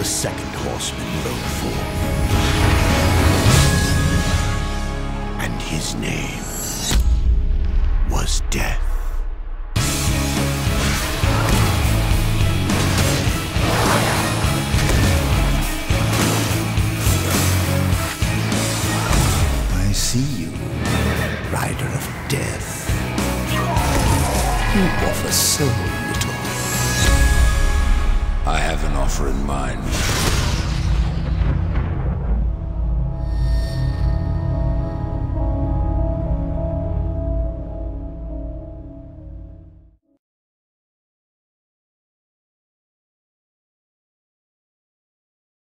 the second horseman rode forth. And his name was Death. I see you, Rider of Death. You offer so little. I have an offer in mind.